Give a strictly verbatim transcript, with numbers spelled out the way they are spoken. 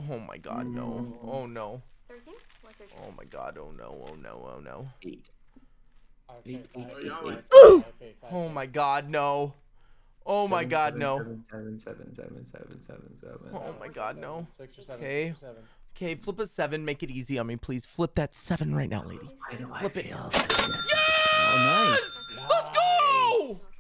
Oh my god, no. Oh no. thirteen? What's your choice? Oh my god, oh no, oh no, oh no. Eight. Okay, Eight, five, eight, five, eight, five, Ooh! five, five, five, Oh five. my god, no. Oh my Seven, god, seven, no. Seven, seven, seven, seven, seven, seven, seven. Oh my god, no. Six or seven, Okay. six or seven. Okay, flip a seven. Make it easy on me, please. Flip that seven right now, lady. Why do I Flip it. feel? Yes. Oh, nice. Let's go!